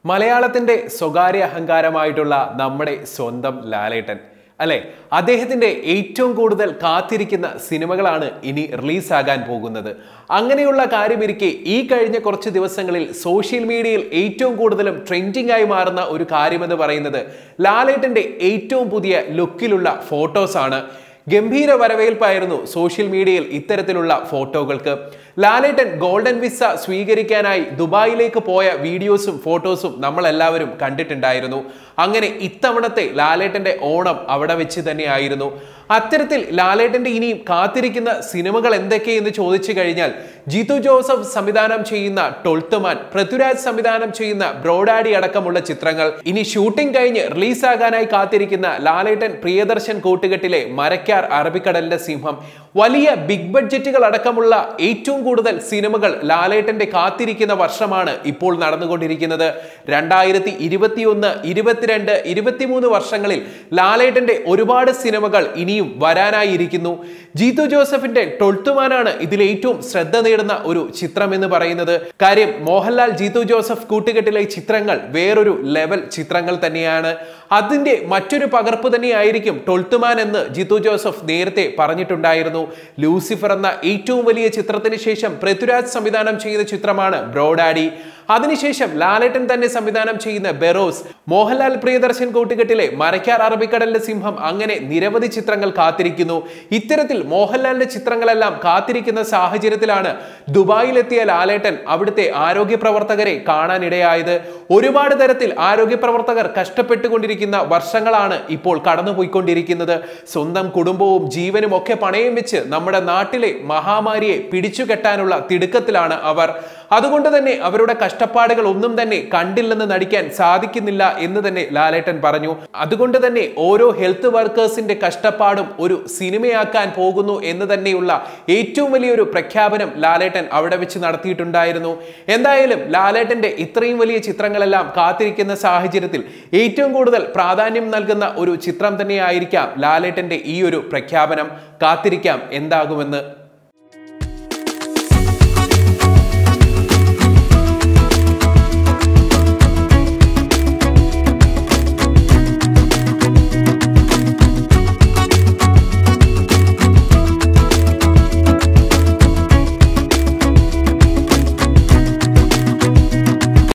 മലയാളത്തിന്റെ സ്വകാര്യ അഹങ്കാരമായിട്ടുള്ള നമ്മുടെ സ്വന്തം ലാലേട്ടൻ അല്ലെ, അദ്ദേഹത്തിന്റെ ഏറ്റവും കൂടുതൽ കാത്തിരിക്കുന്ന സിനിമകളാണ് ഇനി റിലീസാകാൻ പോകുന്നത്. അങ്ങനെയുള്ള കാര്യമിരിക്കെ ഈ കഴിഞ്ഞ കുറച്ച് ദിവസങ്ങളിൽ സോഷ്യൽ മീഡിയയിൽ ഏറ്റവും കൂടുതലും ട്രെൻഡിംഗ് ആയി മാറുന്ന ഒരു കാര്യമെന്ന് പറയുന്നത് ലാലേട്ടന്റെ ഏറ്റവും പുതിയ ലുക്കിലുള്ള ഫോട്ടോസാണ്. ഗംഭീര വരവേൽപ്പായിരുന്നു സോഷ്യൽ മീഡിയയിൽ ഇത്തരത്തിലുള്ള ഫോട്ടോകൾക്ക്. ലാലേട്ടൻ ഗോൾഡൻ വിസ സ്വീകരിക്കാനായി ദുബായിലേക്ക് പോയ വീഡിയോസും ഫോട്ടോസും നമ്മൾ എല്ലാവരും കണ്ടിട്ടുണ്ടായിരുന്നു. അങ്ങനെ ഇത്തവണത്തെ ലാലേട്ടന്റെ ഓണം അവിടെ വെച്ച് തന്നെയായിരുന്നു. അത്തരത്തിൽ ലാലേട്ടന്റെ ഇനിയും കാത്തിരിക്കുന്ന സിനിമകൾ എന്തൊക്കെയെന്ന് ചോദിച്ചു കഴിഞ്ഞാൽ ജിത്തു ജോസഫ് സംവിധാനം ചെയ്യുന്ന 12th മാൻ, പൃഥ്വിരാജ് സംവിധാനം ചെയ്യുന്ന ബ്രോഡാഡി അടക്കമുള്ള ചിത്രങ്ങൾ, ഇനി ഷൂട്ടിംഗ് കഴിഞ്ഞ് റിലീസാകാനായി കാത്തിരിക്കുന്ന ലാലേട്ടൻ പ്രിയദർശൻ കൂട്ടുകെട്ടിലെ മരക്കാർ, അറബിക്കടലിന്റെ സിംഹം, വലിയ ബിഗ് ബഡ്ജറ്റുകൾ അടക്കമുള്ള ഏറ്റവും കൂടുതൽ സിനിമകൾ ലാലേട്ടന്റെ കാത്തിരിക്കുന്ന വർഷമാണ് ഇപ്പോൾ നടന്നുകൊണ്ടിരിക്കുന്നത്. 2021, 22, 23 വർഷങ്ങളിൽ ലാലേട്ടന്റെ ഒരുപാട് സിനിമകൾ ഇനിയും വരാനായിരിക്കുന്നു. ജിത്തു ജോസഫിന്റെ 12th മാനാണ് ഇതിൽ ഏറ്റവും ശ്രദ്ധ നേടുന്ന ഒരു ചിത്രം എന്ന് പറയുന്നത്. കാര്യം, മോഹൻലാൽ ജിത്തു ജോസഫ് കൂട്ടുകെട്ടിലെ ചിത്രങ്ങൾ വേറൊരു ലെവൽ ചിത്രങ്ങൾ തന്നെയാണ്. അതിന്റെ മറ്റൊരു പകർപ്പ് തന്നെയായിരിക്കും 12th മാൻ എന്ന് ജിത്തു ജോസഫ് നേരത്തെ പറഞ്ഞിട്ടുണ്ടായിരുന്നു. ലൂസിഫർ എന്ന ഏറ്റവും വലിയ ചിത്രത്തിന് ശേഷം പൃഥ്വിരാജ് സംവിധാനം ചെയ്ത ചിത്രമാണ് ബ്രോഡാഡി. അതിനുശേഷം ലാലേട്ടൻ തന്നെ സംവിധാനം ചെയ്യുന്ന ബെറോസ്, മോഹൻലാൽ പ്രിയദർശൻ കൂട്ടുകെട്ടിലെ മരക്കാർ, അറബിക്കടലിന്റെ സിംഹം, അങ്ങനെ നിരവധി ചിത്രങ്ങൾ കാത്തിരിക്കുന്നു. ഇത്തരത്തിൽ മോഹൻലാലിന്റെ ചിത്രങ്ങളെല്ലാം കാത്തിരിക്കുന്ന സാഹചര്യത്തിലാണ് ദുബായിലെത്തിയ ലാലേട്ടൻ അവിടുത്തെ ആരോഗ്യ പ്രവർത്തകരെ കാണാനിടയായത്. ഒരുപാട് തരത്തിൽ ആരോഗ്യ പ്രവർത്തകർ കഷ്ടപ്പെട്ടുകൊണ്ടിരിക്കുന്ന വർഷങ്ങളാണ് ഇപ്പോൾ കടന്നുപോയിക്കൊണ്ടിരിക്കുന്നത്. സ്വന്തം കുടുംബവും ജീവനും ഒക്കെ പണയം വെച്ച് നമ്മുടെ നാട്ടിലെ മഹാമാരിയെ പിടിച്ചുകെട്ടാനുള്ള തിടുക്കത്തിലാണ് അവർ. അതുകൊണ്ട് തന്നെ അവരുടെ കഷ്ടപ്പാടുകൾ ഒന്നും തന്നെ കണ്ടില്ലെന്ന് നടിക്കാൻ സാധിക്കുന്നില്ല എന്ന് തന്നെ ലാലേട്ടൻ പറഞ്ഞു. അതുകൊണ്ട് തന്നെ ഓരോ ഹെൽത്ത് വർക്കേഴ്സിന്റെ കഷ്ടപ്പാടും ഒരു സിനിമയാക്കാൻ പോകുന്നു എന്ന് തന്നെയുള്ള ഏറ്റവും വലിയൊരു പ്രഖ്യാപനം ലാലേട്ടൻ അവിടെ വെച്ച് നടത്തിയിട്ടുണ്ടായിരുന്നു. എന്തായാലും ലാലേട്ടന്റെ ഇത്രയും വലിയ ചിത്രങ്ങളെല്ലാം കാത്തിരിക്കുന്ന സാഹചര്യത്തിൽ ഏറ്റവും കൂടുതൽ പ്രാധാന്യം നൽകുന്ന ഒരു ചിത്രം തന്നെയായിരിക്കാം ലാലേട്ടന്റെ ഈ ഒരു പ്രഖ്യാപനം. കാത്തിരിക്കാം എന്താകുമെന്ന്.